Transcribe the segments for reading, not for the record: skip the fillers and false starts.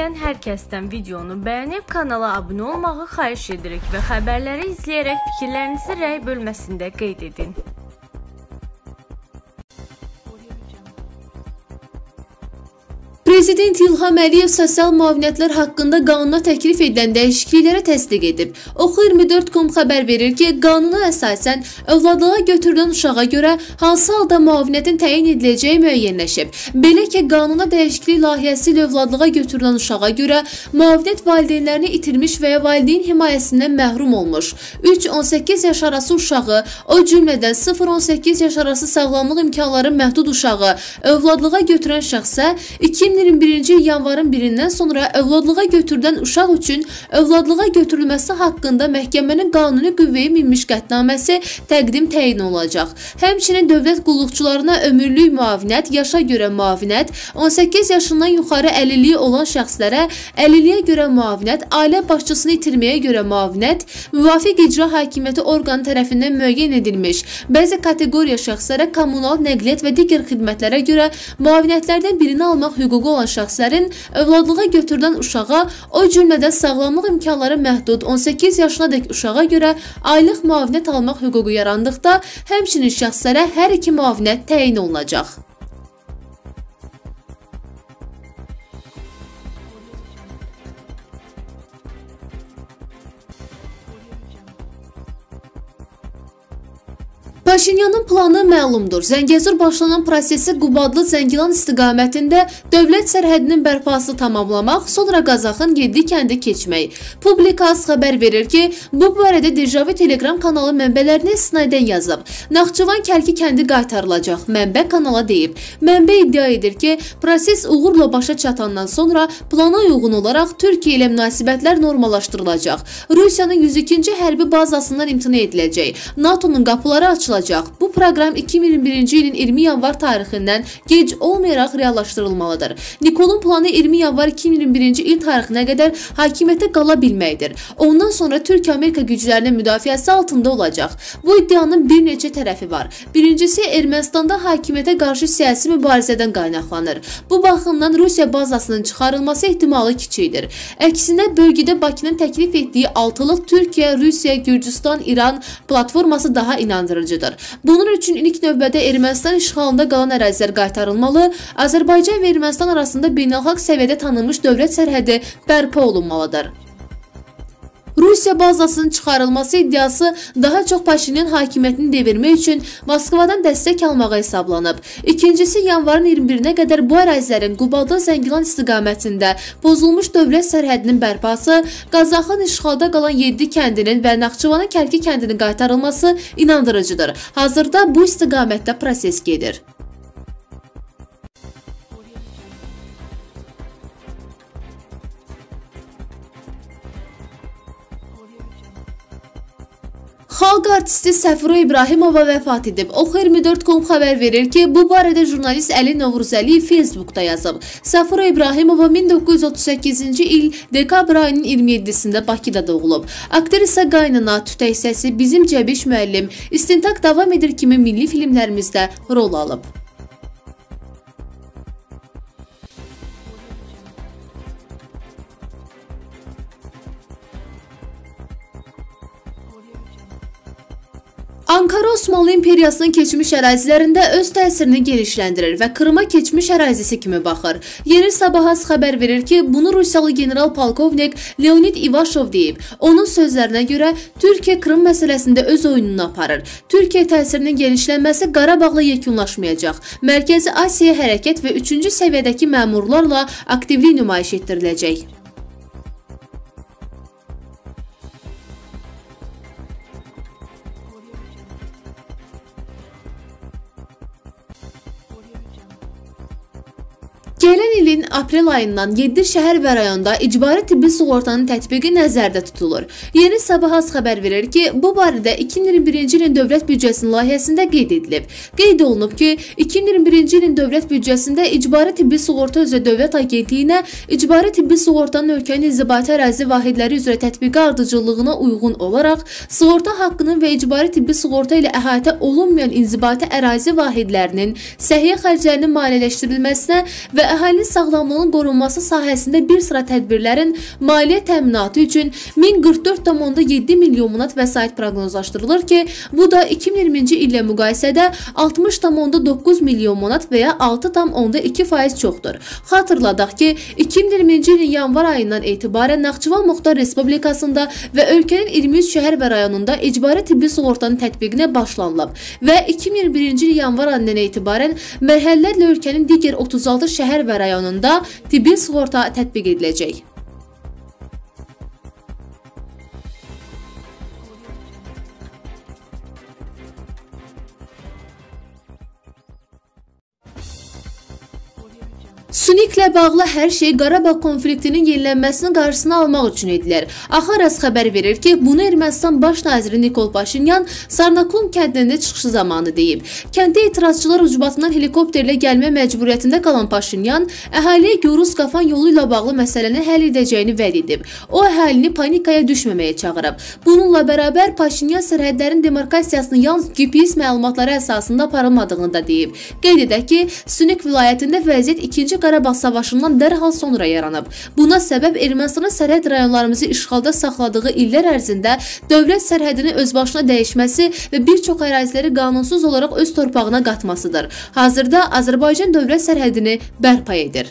izləyən hər kəsdən videonu bəyənib kanala abunə olmağı xahiş edirik və xəbərləri izləyərək fikirlərinizi rəy bölməsində qeyd edin. Prezident İlham Əliyev sosial müavinətlər haqqında qanuna təklif edilən dəyişikliklərə təsdiq edib. Oxu24.com xəbər verir ki, qanuna əsasən övladlığa götürülən uşağa görə hansı halda müavinətin təyin ediləcəyi müəyyənləşib. Belə ki, qanuna dəyişiklik layihəsi ilə övladlığa götürülən uşağa görə müavinət valideynlərini itirmiş və ya valideyn himayəsindən məhrum olmuş 3-18 yaş arası uşağı, o cümlədən 0-18 yaş arası sağlamlıq imkanları məhdud uşağı övladlığa götürən şəxsə 2021-ci il yanvarın 1-dən sonra övladlığa götürülən uşaq üçün övladlığa götürülməsi haqqında məhkəmənin qanuni qüvvəyə minmiş qətnaməsi təqdim təyin olacaq. Həmçinin dövlət qulluqçularına ömürlük müavinət, yaşa görə müavinət, 18 yaşından yuxarı əlilliyi olan şəxslərə əlilliyə görə müavinət, ailə başçısını itirməyə görə müavinət, müvafiq icra hakimiyyəti orqanı tərəfindən müəyyən edilmiş bəzi kateqoriya şəxslərə kommunal, nəqliyyat və digər xidmətlərə görə müavinətlərdən birini almaq hüququ olan şəxslərin övladlığa götürülən uşağa, o cümlədən sağlamlıq imkanları məhdud 18 yaşınadək uşağa görə aylıq müavinət almaq hüququ yarandıqda, həmçinin şəxslərə hər iki müavinət təyin olunacaq. Paşinyanın planı məlumdur. Zəngəzur başlanan prosesi Qubadlı-Zəngilan istiqamətində dövlət sərhədinin bərpası tamamlamaq, sonra Qazaxın 7 kəndi keçmək. Publikas xəbər verir ki, bu barədə Dejavu Telegram kanalı mənbələrinə istinaydən yazıb. Naxçıvan Kərki kəndi qaytarılacaq, mənbə kanala deyib. Mənbə iddia edir ki, proses uğurla başa çatandan sonra plana uyğun olaraq Türkiyə ilə münasibətlər normallaşdırılacaq. Rusiyanın 102-ci hərbi bazasından imtina ediləcək. NATO'nun qapıları açılacaq. Bu proqram 2021-ci ilin 20 yanvar tarixindən gec olmayaraq reallaşdırılmalıdır. Nikolun planı 20 yanvar 2021-ci il tarixinə qədər hakimiyyətə qala bilməkdir. Ondan sonra Türkiyə-Amerika güclərinin müdafiəsi altında olacaq. Bu iddianın bir neçə tərəfi var. Birincisi, Ermənistanda hakimiyyətə qarşı siyasi mübarizədən qaynaqlanır. Bu baxımdan Rusiya bazasının çıxarılması ehtimalı kiçikdir. Əksinə, bölgədə Bakının təklif etdiyi altılıq Türkiyə, Rusiya, Gürcüstan, İran platforması daha inandırıcıdır. Bunun üçün ilk növbədə Ermənistan işğalında qalan ərazilər qaytarılmalı, Azərbaycan və Ermənistan arasında beynəlxalq səviyyədə tanınmış dövlət sərhədi bərpa olunmalıdır. Rusiya bazasının çıxarılması iddiası daha çox Paşinyan hakimiyyətini devirmək üçün Moskvadan dəstək almağa hesablanıb. İkincisi, yanvarın 21-nə qədər bu ərazilərin Qubadlı-Zəngilan istiqamətində pozulmuş dövlət sərhədinin bərpası, Qazaxın işğalda qalan 7 kəndinin və Naxçıvanın Kərki kəndinin qaytarılması inandırıcıdır. Hazırda bu istiqamətdə proses gedir. Xalq artisti Səfuro İbrahimova vəfat edib. Oxu24.com xəbər verir ki, bu barədə jurnalist Əli Novruzəliyev Facebookda yazıb. Səfuro İbrahimova 1938-ci il dekabr ayının 27-sində Bakıda doğulub. Aktrisa qaynana, tütək səsi, bizim Cəbiş müəllim, İstintaq davam edir kimi milli filmlərimizdə rol alıb. Ankara Osmanlı İmperiyasının keçmiş ərazilərində öz təsirini genişləndirir və Krıma keçmiş ərazisi kimi baxır. Yeni Sabahas xəbər verir ki, bunu Rusiyalı general-polkovnik Leonid İvaşov deyib. Onun sözlərinə görə Türkiyə Krım məsələsində öz oyununu aparır. Türkiyə təsirinin genişlənməsi Qarabağla yekunlaşmayacaq. Mərkəzi Asiya hərəkət və 3-cü səviyyədəki məmurlarla aktivlik nümayiş etdiriləcək. Gələn ilin aprel ayından 7 şəhər və rayonda icbari tibbi sığortanın tətbiqi nəzərdə tutulur. Yeni Sabahas xəbər verir ki, bu barədə 2021-ci ilin dövlət büdcəsinin layihəsində qeyd edilib. Qeyd olunub ki, 2021-ci ilin dövlət büdcəsində icbari tibbi sığorta üzrə dövlət agentliyinə icbari tibbi sığortanın ölkənin inzibati ərazi vahidləri üzrə tətbiqi ardıcıllığına uyğun olaraq sığorta haqqının və icbari tibbi sığorta ilə əhatə olunmayan inzibati ərazi vahidlərinin səhiyyə xərclərinin maliyyələşdirilməsinə və əhalinin sağlamlığının qorunması sahəsində bir sıra tədbirlərin maliyyə təminatı üçün 1044,7 milyon manat vəsait proqnozlaşdırılır ki, bu da 2020-ci illə müqayisədə 60,9 milyon manat və ya 6,2% çoxdur. Xatırladaq ki, 2020-ci ilin yanvar ayından etibarən Naxçıvan Muxtar Respublikasında və ölkənin 23 şəhər və rayonunda icbari tibbi sığortanın tətbiqinə başlanılıb və 2021-ci il yanvar ayından etibarən mərhələlərlə ölkənin digər 36 şəhər və rayonunda tibbi sığorta tətbiq ediləcək. Süniklə bağlı hər şey Qarabağ konfliktinin yenilənməsinin qarşısını almaq üçün edilir. Axaras xəbər verir ki, bunu Ermənistan baş naziri Nikol Paşinyan Sarnakum kəndində çıxışı zamanı deyib. Kəndə etirazçılar ucbatından helikopterlə gəlmə məcburiyyətində qalan Paşinyan, əhaliyə Gorus Qafan yolu ilə bağlı məsələni həll edəcəyini vəd edib. O, əhalini panikaya düşməməyə çağırıb. Bununla bərabər Paşinyan sərhədlərin demarkasiyasının yalnız GPS məlumatları əsasında aparılmadığını da deyib. Qeyd edək ki, Sünik vilayətində vəziyyət 2-ci Qarabağ savaşından dərhal sonra yaranıb. Buna səbəb Ermənistanın sərhəd rayonlarımızı işğalda saxladığı illər ərzində dövlət sərhədini özbaşına dəyişməsi və bir çox əraziləri qanunsuz olaraq öz torpağına qatmasıdır. Hazırda Azərbaycan dövlət sərhədini bərpa edir.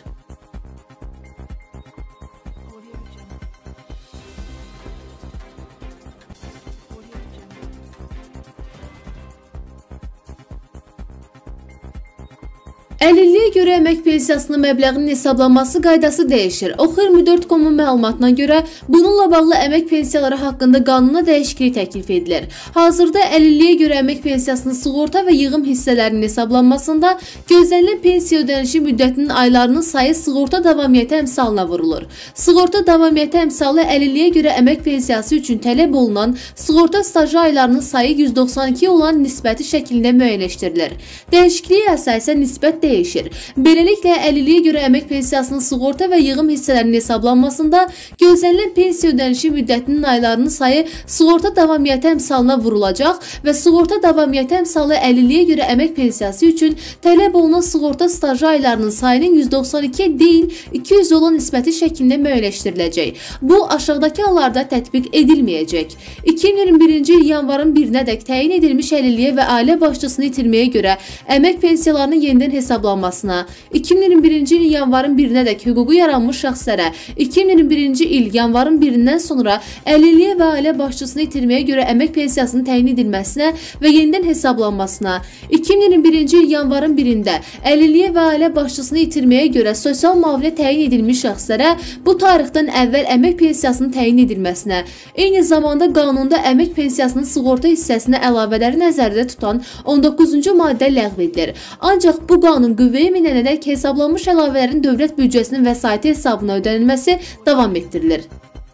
Əlilliyə görə əmək pensiyasının məbləğinin hesablanması qaydası dəyişir. Oxu24.com-un məlumatına görə bununla bağlı əmək pensiyaları haqqında qanuna dəyişiklik təklif edilir. Hazırda əlilliyə görə əmək pensiyasının sığorta və yığım hissələrinin hesablanmasında gözlənilən pensiya ödənişi müddətinin aylarının sayı sığorta davamiyyəti əmsalına vurulur. Sığorta davamiyyəti əmsalı əlilliyə görə əmək pensiyası üçün tələb olunan sığorta stajı aylarının sayı 192 olan nisbəti şəklində müəyyənləşdirilir. Dəyişikliyə əsasən nisbət dəyişir. Beləliklə, əlilliyə görə əmək pensiyasının sığorta və yığım hissələrinin hesablanmasında gözlənilən pensiya ödənişi müddətinin aylarının sayı sığorta davamiyyəti əmsalına vurulacaq və sığorta davamiyyəti əmsalı əlilliyə görə əmək pensiyası üçün tələb olunan sığorta stajı aylarının sayının 192 deyil, 200 olan nisbəti şəklində müəyyənləşdiriləcək. Bu, aşağıdakı hallarda tətbiq edilməyəcək. 2021-ci il yanvarın 1-nədək təyin edilmiş əlilliyə və ailə başçısını itirməyə görə əmək pensiyalarının yenidən hesablanmasına, 2021-ci il yanvarın 1-nədək hüququ yaranmış şəxslərə 2021-ci il yanvarın 1-dən sonra əlilliyə və ailə başçısını itirməyə görə əmək pensiyasının təyin edilməsinə və yenidən hesablanmasına, 2021-ci il yanvarın 1-də əlilliyə və ailə başçısını itirməyə görə sosial müavinə təyin edilmiş şəxslərə bu tarixdən əvvəl əmək pensiyasının təyin edilməsinə, eyni zamanda qanunda əmək pensiyasının sığorta hissəsinə əlavələri nəzərdə tutan 19-cu maddə ləğv edilir. Ancaq bu qanun qüvvəyə minənədək hesablanmış əlavələrin dövlət büdcəsinin vəsaiti hesabına ödənilməsi davam etdirilir.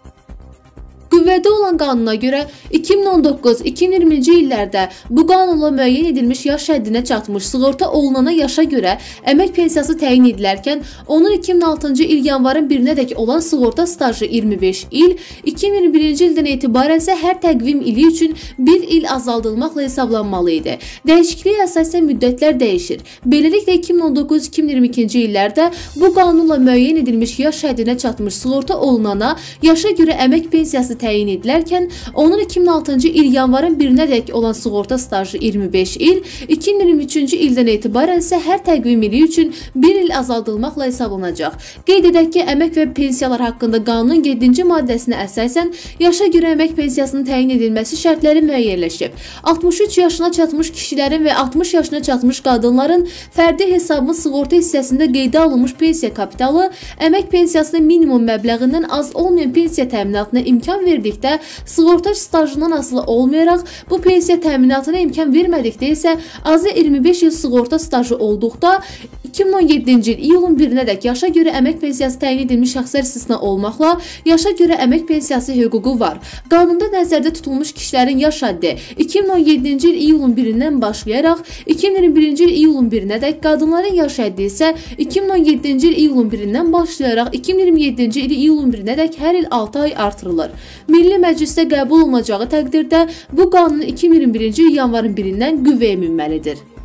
Qüvvədə olan qanuna görə 2019-2020-ci illərdə bu qanunla müəyyən edilmiş yaş həddinə çatmış sığorta olunana yaşa görə əmək pensiyası təyin edilərkən, onun 2006-cı il yanvarın 1-nədək olan sığorta stajı 25 il, 2021-ci ildən etibarən isə hər təqvim ili üçün 1 il azaldılmaqla hesablanmalı idi. Dəyişikliyə əsasən müddətlər dəyişir. Beləliklə 2019-2022-ci illərdə bu qanunla müəyyən edilmiş yaş həddinə çatmış sığorta olunana yaşa görə əmək pensiyası təyin edilərkən, onun 2006-cı il yanvarın 1-nədək olan sığorta stajı 25 il, 2023-cü ildən etibarən isə hər təqvim ili üçün 1 il azaldılmaqla hesablanacaq. Qeyd edək ki, əmək və pensiyalar haqqında qanunun 7-ci maddəsinə əsasən yaşa görə əmək pensiyasının təyin edilməsi şərtləri müəyyənləşib. 63 yaşına çatmış kişilərin və 60 yaşına çatmış qadınların fərdi hesabın sığorta hissəsində qeydə alınmış pensiya kapitalı əmək pensiyasının minimum məbləğindən az olmayan pensiya təminatına imkan verdikdə, sığorta stajından asılı olmayaraq, bu pensiya təminatına imkan vermədikdə isə azı 25 il sığorta stajı olduqda, 2017-ci il iyulun 1-nədək yaşa görə əmək pensiyası təyin edilmiş şəxslər istisna olmaqla yaşa görə əmək pensiyası hüququ var. Qanunda nəzərdə tutulmuş kişilərin yaş həddi 2017-ci il iyulun 1-dən başlayaraq 2021-ci il iyulun 1-nədək, qadınların yaş həddi isə 2017-ci il iyulun 1-dən başlayaraq 2027-ci il iyulun 1-nədək hər il 6 ay artırılır. Milli Məclisdə qəbul olunacağı təqdirdə bu qanun 2021-ci il yanvarın 1-dən qüvvəyə minməlidir.